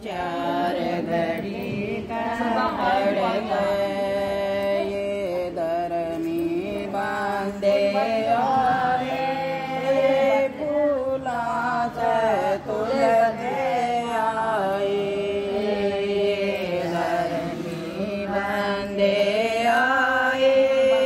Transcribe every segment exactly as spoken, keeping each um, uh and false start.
चार घड़ी का तड़क ये दरमी बांधे फूला से तुलते आए दरमी बांधे आए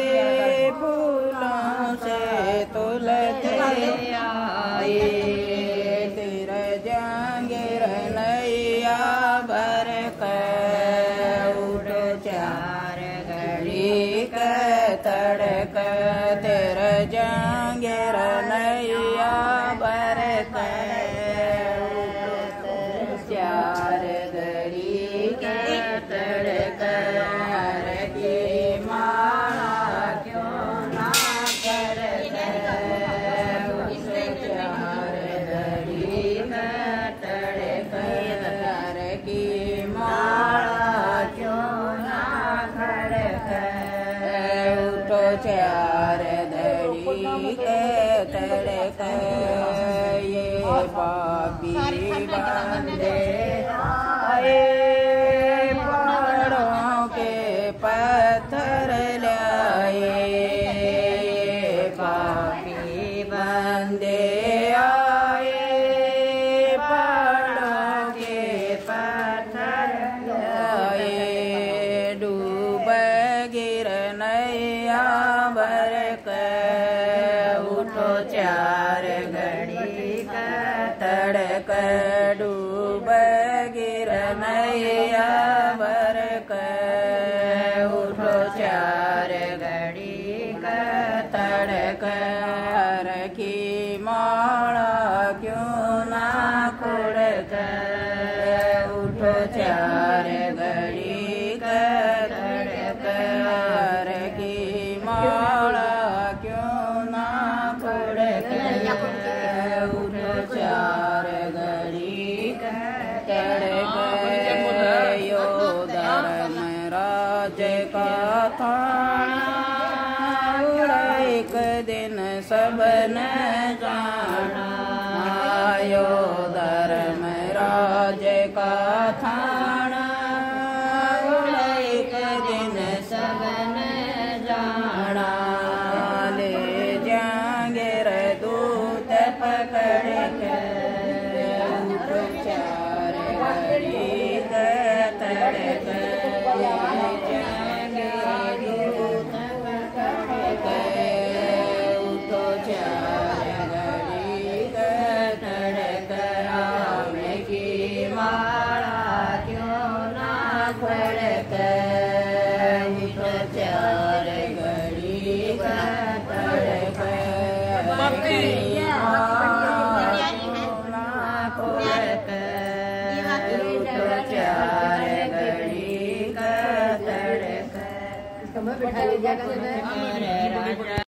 फूलों से तुलते आए तिर जंगीर नैया भर कर उठ चार घड़ी का तड़क तिर जंगीर नैया भर कर चार घड़ी का तड़क की माला क्यों ना कर की माला क्यों ना खड़क उठो चार धड़ी के तड़क ये पापी बंदे आए पहाड़ों के पत्थर लाए पापी बंदे भर उठो चार घड़ी का तड़क डूब गिर नैया भर उठो चार घड़ी का तड़क की माला क्यों ना खुड़क उठो चार घड़ी का तड़क की माला क्यों ना खुड़क उठो चार घड़ी का तड़क यो धर्मराज का थाना एक दिन सब न जाना यो धर्मराज का थाना एक दिन सब न जाना ले जाएंगे दूत पकड़ कर चार घड़ी का तड़क जाएंगे दूत पकड़ कर उठो चार घड़ी का तड़क आने की माला क्यों ना खड़क उठो चार घड़ी का तड़क उठो चार घड़ी का तड़क।